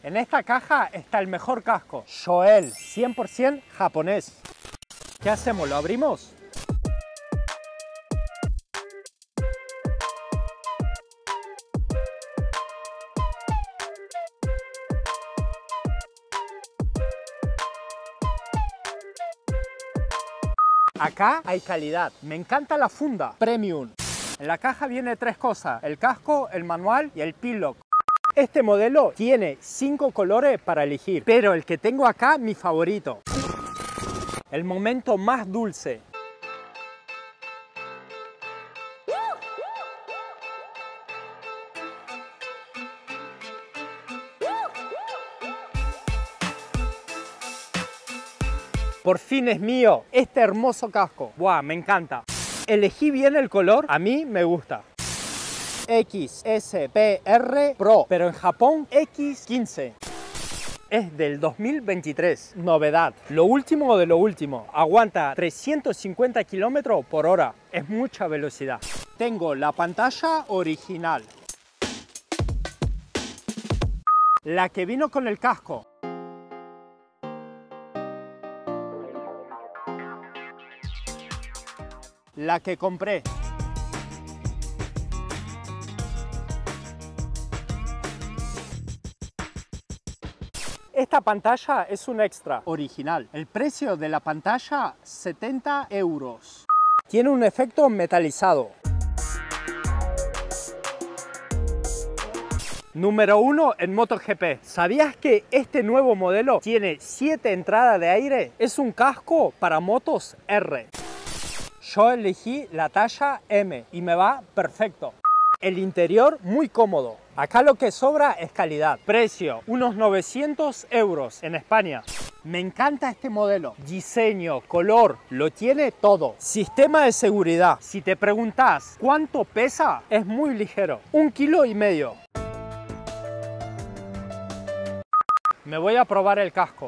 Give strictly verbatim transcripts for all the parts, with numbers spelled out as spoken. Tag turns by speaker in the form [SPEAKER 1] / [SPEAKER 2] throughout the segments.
[SPEAKER 1] En esta caja está el mejor casco, Shoel, cien por cien japonés. ¿Qué hacemos? ¿Lo abrimos? Acá hay calidad, me encanta la funda Premium. En la caja viene tres cosas, el casco, el manual y el pin-lock. Este modelo tiene cinco colores para elegir, pero el que tengo acá, mi favorito. El momento más dulce. Por fin es mío este hermoso casco. ¡Buah! Me encanta. Elegí bien el color, a mí me gusta. X S P R Pro, pero en Japón X quince. Es del dos mil veintitrés. Novedad. Lo último de lo último. Aguanta trescientos cincuenta kilómetros por hora. Es mucha velocidad. Tengo la pantalla original. La que vino con el casco. La que compré. Esta pantalla es un extra original. El precio de la pantalla, setenta euros. Tiene un efecto metalizado. Número uno en MotoGP. ¿Sabías que este nuevo modelo tiene siete entradas de aire? Es un casco para motos R. Yo elegí la talla M y me va perfecto. El interior muy cómodo. Acá lo que sobra es calidad. Precio, unos novecientos euros en España. Me encanta este modelo. Diseño, color, lo tiene todo. Sistema de seguridad. Si te preguntas cuánto pesa, es muy ligero. Un kilo y medio. Me voy a probar el casco.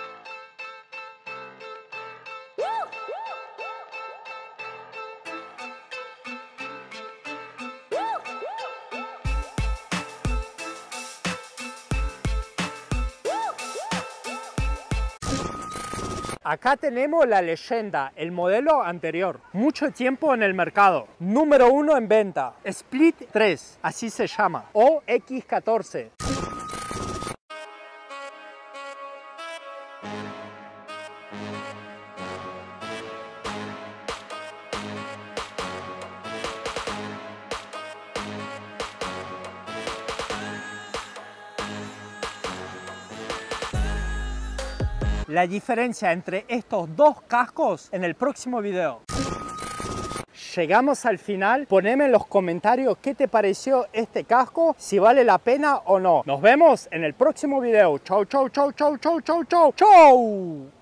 [SPEAKER 1] Acá tenemos la leyenda, el modelo anterior. Mucho tiempo en el mercado. Número uno en venta. Split tres, así se llama. O X catorce. La diferencia entre estos dos cascos en el próximo video. Llegamos al final. Poneme en los comentarios qué te pareció este casco, si vale la pena o no. Nos vemos en el próximo video. Chau, chau, chau, chau, chau, chau, chau, chau.